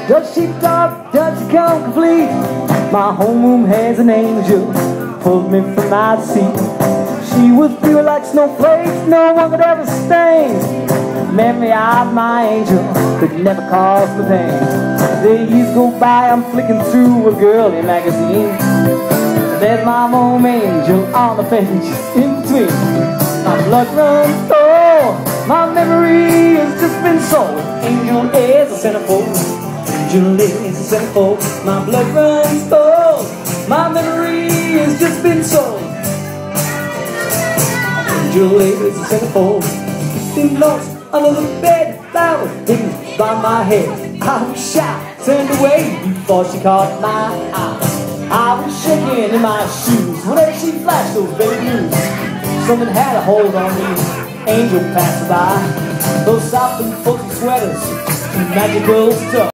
Does she talk? Does she come complete? My homeroom has an angel, pulled me from my seat. She was pure like snowflakes, no one could ever stain. Memory of my angel could never cause me pain. The years go by, I'm flicking through a girly magazine. There's my home angel on the page in between. My blood runs cold, my memory has just been sold. Angel is a centerfold, angel is a centerfold. My blood runs cold, my memory has just been sold. Angel is a centerfold. Been lost under the bed, flowers hidden by my head. I was shy, turned away before she caught my eye. I was shaking in my shoes whenever she flashed those baby blues. Something had a hold on me, angel passed by. Those soft and fuzzy sweaters, magical stuff.